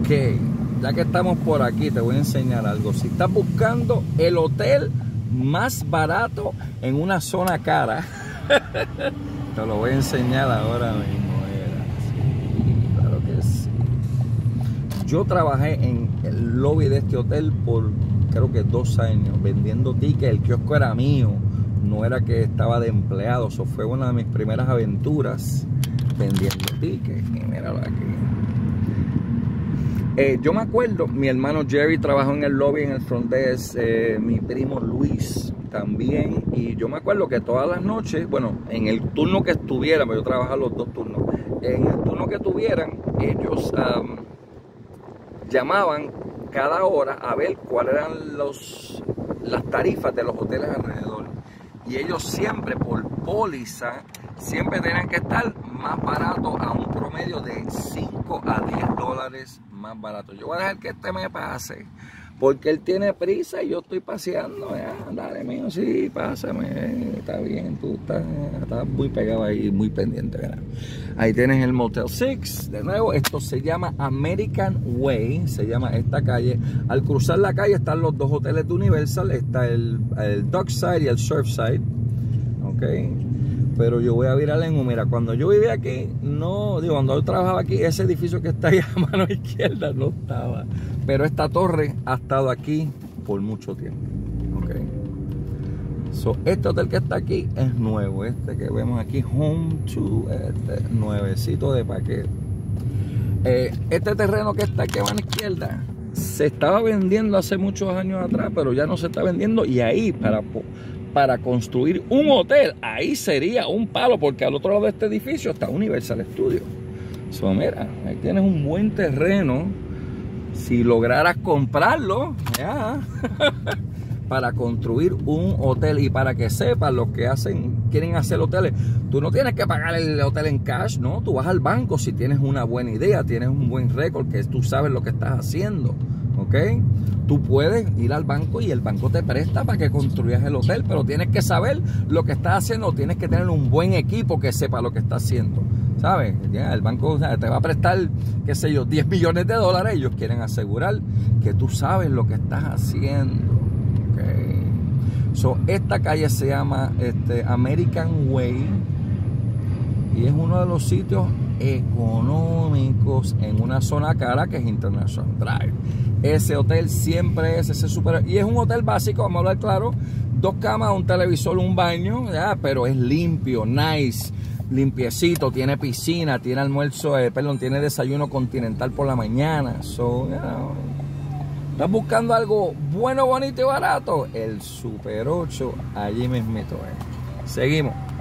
ya que estamos por aquí, te voy a enseñar algo. Si estás buscando el hotel más barato en una zona cara, te lo voy a enseñar ahora mismo. Sí, claro que sí. Yo trabajé en el lobby de este hotel por creo que 2 años vendiendo tickets. El kiosco era mío, no era que estaba de empleado. Eso fue una de mis primeras aventuras vendiendo tickets. Y míralo aquí. Yo me acuerdo, mi hermano Jerry trabajó en el lobby, en el front desk, mi primo Luis también, y yo me acuerdo que todas las noches, bueno, en el turno que estuvieran, yo trabajaba los 2 turnos, en el turno que tuvieran, ellos llamaban cada hora a ver cuáles eran las tarifas de los hoteles alrededor, y ellos siempre por póliza, siempre tenían que estar más baratos a un promedio de 5 a 10 dólares más barato. Yo voy a dejar que este me pase, porque él tiene prisa y yo estoy paseando. Dale, mío, sí, pásame, está bien, tú estás muy pegado ahí, muy pendiente, ¿verdad? Ahí tienes el Motel 6, de nuevo, esto se llama American Way, se llama esta calle. Al cruzar la calle están los 2 hoteles de Universal, está el Dockside y el Surfside, ok. Pero yo voy a virar en mira, cuando yo vivía aquí, cuando yo trabajaba aquí, ese edificio que está ahí a mano izquierda no estaba. Pero esta torre ha estado aquí por mucho tiempo. Ok. Este hotel que está aquí es nuevo. Este que vemos aquí, Home 2, nuevecito de paquete. Este terreno que está aquí a mano izquierda se estaba vendiendo hace muchos años atrás, pero ya no se está vendiendo. Y ahí, para construir un hotel, ahí sería un palo, porque al otro lado de este edificio está Universal Studios. Mira, ahí tienes un buen terreno. Si lograras comprarlo, ya, para construir un hotel. Y para que sepas, los que quieren hacer hoteles, tú no tienes que pagar el hotel en cash, no, tú vas al banco si tienes una buena idea, tienes un buen récord, que tú sabes lo que estás haciendo, ¿ok? Tú puedes ir al banco y el banco te presta para que construyas el hotel, pero tienes que saber lo que estás haciendo, tienes que tener un buen equipo que sepa lo que está haciendo, ¿sabes? Ya, el banco te va a prestar, qué sé yo, 10 millones de dólares, ellos quieren asegurar que tú sabes lo que estás haciendo, ¿ok? Esta calle se llama American Way y es uno de los sitios económicos en una zona cara que es International Drive. Ese hotel siempre es ese super, y es un hotel básico, vamos a hablar claro, 2 camas, un televisor, un baño, ya, pero es limpio, nice, limpiecito, tiene piscina, tiene almuerzo, tiene desayuno continental por la mañana. ¿Estás buscando algo bueno, bonito y barato? El Super 8, allí mismito es. Seguimos.